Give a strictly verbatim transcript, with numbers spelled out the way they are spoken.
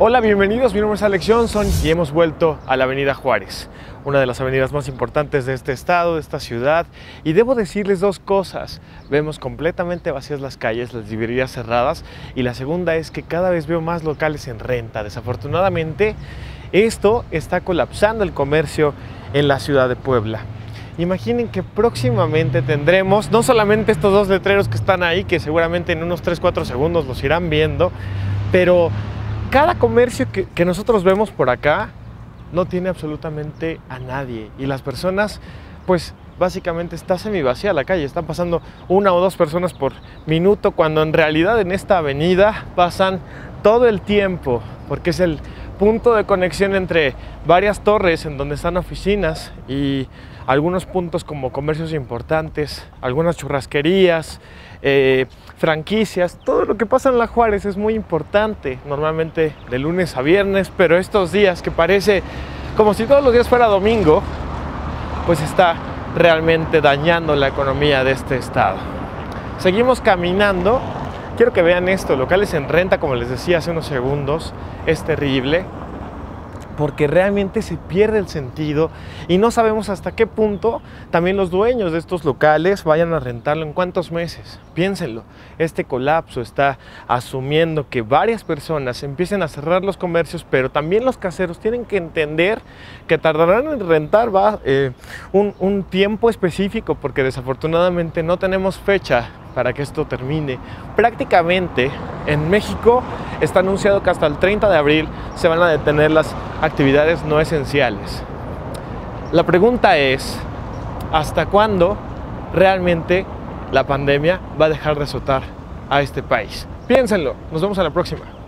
Hola, bienvenidos, mi nombre es Alex Johnson y hemos vuelto a la Avenida Juárez, una de las avenidas más importantes de este estado, de esta ciudad. Y debo decirles dos cosas: vemos completamente vacías las calles, las librerías cerradas, y la segunda es que cada vez veo más locales en renta. Desafortunadamente, esto está colapsando el comercio en la ciudad de Puebla. Imaginen que próximamente tendremos no solamente estos dos letreros que están ahí, que seguramente en unos tres cuatro segundos los irán viendo, pero cada comercio que, que nosotros vemos por acá no tiene absolutamente a nadie, y las personas, pues básicamente está semi vacía la calle. Están pasando una o dos personas por minuto, cuando en realidad en esta avenida pasan todo el tiempo, porque es el punto de conexión entre varias torres en donde están oficinas y algunos puntos como comercios importantes, algunas churrasquerías, eh, franquicias. Todo lo que pasa en la Juárez es muy importante, normalmente de lunes a viernes, pero estos días que parece como si todos los días fuera domingo, pues está realmente dañando la economía de este estado. Seguimos caminando. Quiero que vean esto: locales en renta, como les decía hace unos segundos. Es terrible, porque realmente se pierde el sentido y no sabemos hasta qué punto también los dueños de estos locales vayan a rentarlo, en cuántos meses. Piénsenlo, este colapso está asumiendo que varias personas empiecen a cerrar los comercios, pero también los caseros tienen que entender que tardarán en rentar va, eh, un, un tiempo específico, porque desafortunadamente no tenemos fecha para que esto termine. Prácticamente en México está anunciado que hasta el treinta de abril se van a detener las actividades no esenciales. La pregunta es: ¿hasta cuándo realmente la pandemia va a dejar de azotar a este país? Piénsenlo. Nos vemos a la próxima.